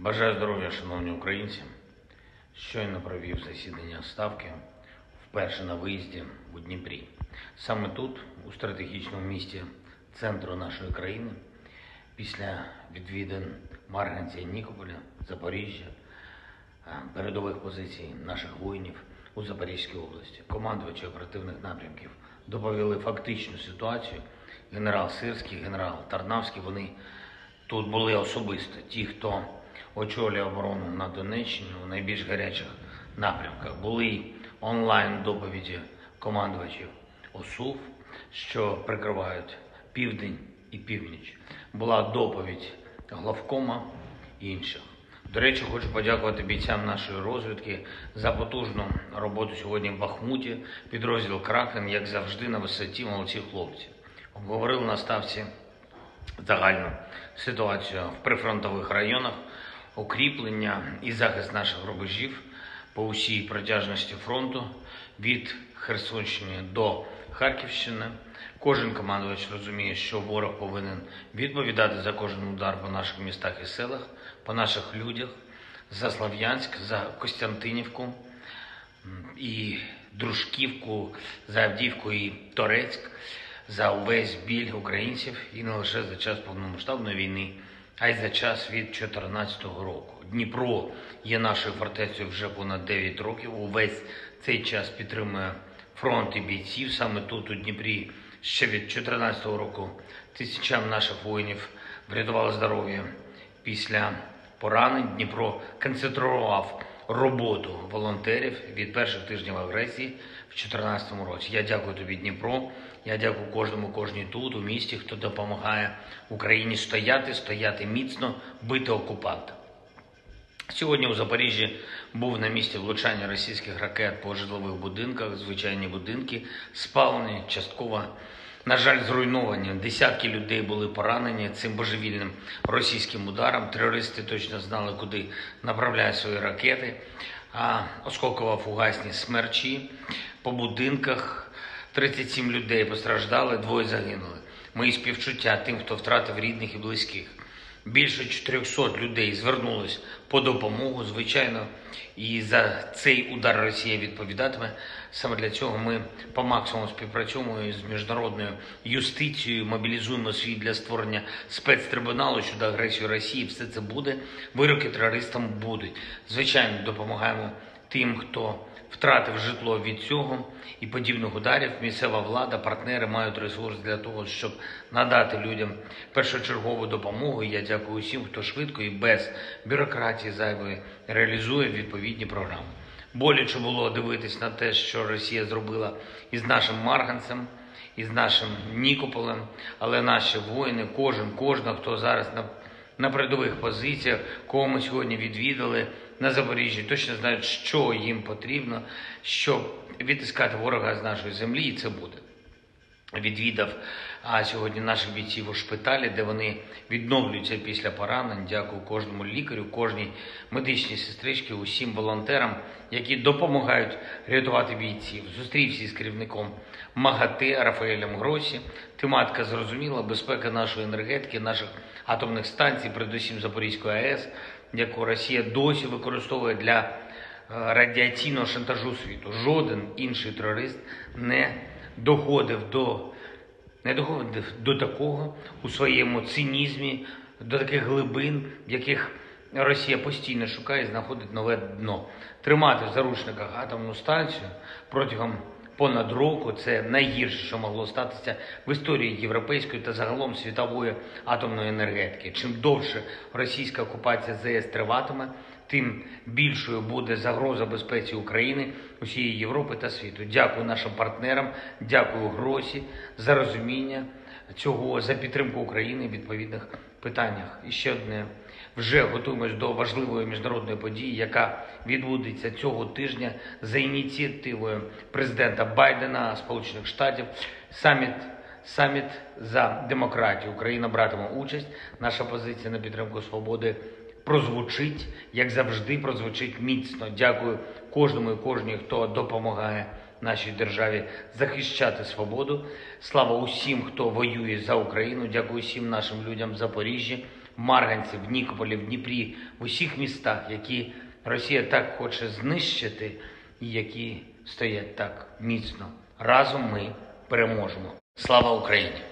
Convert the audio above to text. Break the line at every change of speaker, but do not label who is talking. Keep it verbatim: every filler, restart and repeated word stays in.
Бажаю здоров'я, шановні українці. Щойно провів засідання Ставки, вперше на виїзді у Дніпрі. Саме тут, у стратегічному місті центру нашої країни, після відвідин Марганця, Нікополя, Запоріжжя, передових позицій наших воїнів у Запорізькій області, командувачі оперативних напрямків доповіли фактичну ситуацію. Генерал Сирський, генерал Тарнавський, вони тут були особисто. Ті, хто очолює оборону на Донеччині у найбільш гарячих напрямках. Були онлайн-доповіді командувачів ОСУВ, що прикривають південь і північ. Була доповідь главкома і інших. До речі, хочу подякувати бійцям нашої розвідки за потужну роботу сьогодні в Бахмуті. Підрозділ «Кракен», як завжди, на висоті, молодці хлопці. Обговорили на ставці загальну ситуацію в прифронтових районах, укріплення і захист наших рубежів по усій протяжності фронту від Херсонщини до Харківщини. Кожен командувач розуміє, що ворог повинен відповідати за кожен удар по наших містах і селах, по наших людях, за Слов'янськ, за Костянтинівку і Дружківку, за Авдіївку і Торецьк, за увесь біль українців і не лише за час повномасштабної війни, а й за час від дві тисячі чотирнадцятого року. Дніпро є нашою фортецею вже понад дев'ять років. Увесь цей час підтримує фронт і бійців. Саме тут, у Дніпрі, ще від дві тисячі чотирнадцятого року тисячам наших воїнів врятували здоров'я після поранень. Дніпро концентрував роботу волонтерів від перших тижнів агресії в дві тисячі чотирнадцятому році. Я дякую тобі, Дніпро. Я дякую кожному, кожній тут, у місті, хто допомагає Україні стояти, стояти міцно, бити окупанта. Сьогодні у Запоріжжі був на місці влучання російських ракет по житлових будинках. Звичайні будинки спалені, частково, на жаль, зруйновані. Десятки людей були поранені цим божевільним російським ударом. Терористи точно знали, куди направляють свої ракети. А осколково-фугасні смерчі по будинках. тридцять сім людей постраждали, двоє загинули. Мої співчуття тим, хто втратив рідних і близьких. Більше чотирьохсот людей звернулись по допомогу, звичайно, і за цей удар Росія відповідатиме. Саме для цього ми по максимуму співпрацюємо з міжнародною юстицією, мобілізуємо світ для створення спецтрибуналу щодо агресії Росії. Все це буде, вироки терористам будуть. Звичайно, допомагаємо тим, хто втратив житло від цього і подібних ударів. Місцева влада, партнери мають ресурс для того, щоб надати людям першочергову допомогу. І я дякую усім, хто швидко і без бюрократії зайвої реалізує відповідні програми. Боляче було дивитись на те, що Росія зробила із нашим Марганцем, із нашим Нікополем, але наші воїни, кожен, кожна, хто зараз на, на передових позиціях, кого ми сьогодні відвідали на Запоріжжі, точно знають, що їм потрібно, щоб відтискати ворога з нашої землі, і це буде. Відвідав а сьогодні наших бійців у шпиталі, де вони відновлюються після поранень. Дякую кожному лікарю, кожній медичній сестричці, усім волонтерам, які допомагають рятувати бійців. Зустрівся з керівником МАГАТЕ Рафаелем Гросі. Тематика зрозуміла: безпека нашої енергетики, наших атомних станцій, передусім Запорізької АЕС, яку Росія досі використовує для радіаційного шантажу світу. Жоден інший терорист не доходив до, не доходив до такого у своєму цинізмі, до таких глибин, в яких Росія постійно шукає і знаходить нове дно. Тримати в заручниках атомну станцію протягом понад року – це найгірше, що могло статися в історії європейської та загалом світової атомної енергетики. Чим довше російська окупація ЗАЕС триватиме, тим більшою буде загроза безпеці України, усієї Європи та світу. Дякую нашим партнерам, дякую Гросі за розуміння цього, за підтримку України в відповідних питаннях. І ще одне. Вже готуємось до важливої міжнародної події, яка відбудеться цього тижня за ініціативою президента Байдена, Сполучених Штатів. Саміт, саміт за демократію. Україна братиме участь. Наша позиція на підтримку свободи прозвучить, як завжди, прозвучить міцно. Дякую кожному і кожній, хто допомагає нашій державі захищати свободу. Слава усім, хто воює за Україну. Дякую всім нашим людям в Запоріжжі, в Марганці, в Нікополі, в Дніпрі, в усіх містах, які Росія так хоче знищити і які стоять так міцно. Разом ми переможемо. Слава Україні!